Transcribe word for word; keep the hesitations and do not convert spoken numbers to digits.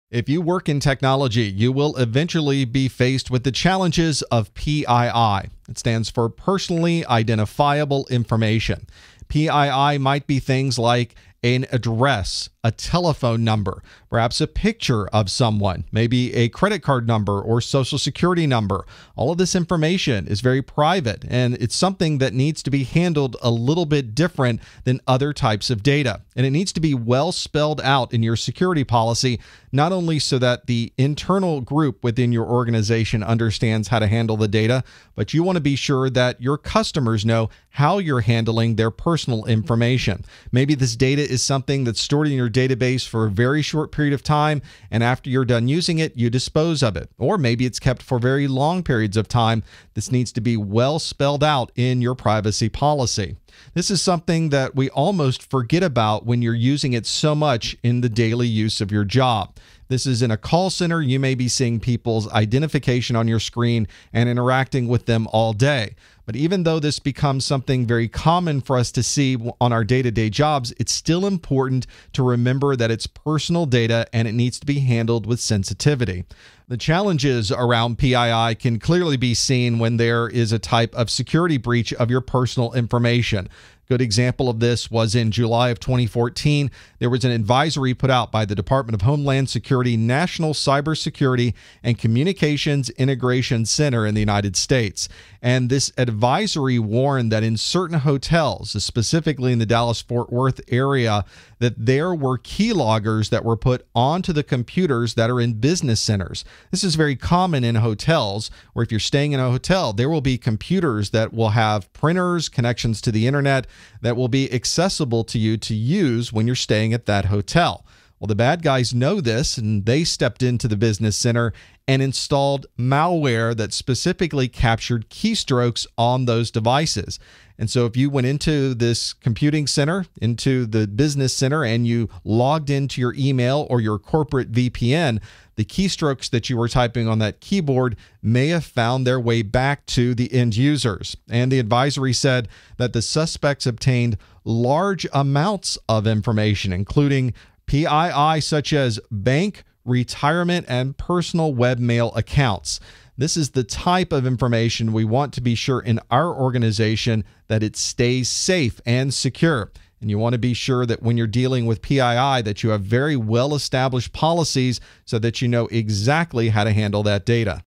If you work in technology, you will eventually be faced with the challenges of P I I. It stands for Personally Identifiable Information. P I I might be things like an address, a telephone number, perhaps a picture of someone, maybe a credit card number or social security number. All of this information is very private, and it's something that needs to be handled a little bit different than other types of data. And it needs to be well spelled out in your security policy, not only so that the internal group within your organization understands how to handle the data, but you want to be sure that your customers know how you're handling their personal information. Maybe this data is something that's stored in your database for a very short period of time, and after you're done using it, you dispose of it. Or maybe it's kept for very long periods of time. This needs to be well spelled out in your privacy policy. This is something that we almost forget about when you're using it so much in the daily use of your job. This is in a call center. You may be seeing people's identification on your screen and interacting with them all day. But even though this becomes something very common for us to see on our day-to-day jobs, it's still important to remember that it's personal data and it needs to be handled with sensitivity. The challenges around P I I can clearly be seen when there is a type of security breach of your personal information. Good example of this was in July of twenty fourteen. There was an advisory put out by the Department of Homeland Security National Cybersecurity and Communications Integration Center in the United States. And this advisory warned that in certain hotels, specifically in the Dallas-Fort Worth area, that there were keyloggers that were put onto the computers that are in business centers. This is very common in hotels, where if you're staying in a hotel, there will be computers that will have printers, connections to the internet, that will be accessible to you to use when you're staying at that hotel. Well, the bad guys know this, and they stepped into the business center and installed malware that specifically captured keystrokes on those devices. And so if you went into this computing center, into the business center, and you logged into your email or your corporate V P N, the keystrokes that you were typing on that keyboard may have found their way back to the end users. And the advisory said that the suspects obtained large amounts of information, including P I I such as bank, retirement, and personal webmail accounts. This is the type of information we want to be sure in our organization that it stays safe and secure. And you want to be sure that when you're dealing with P I I that you have very well-established policies so that you know exactly how to handle that data.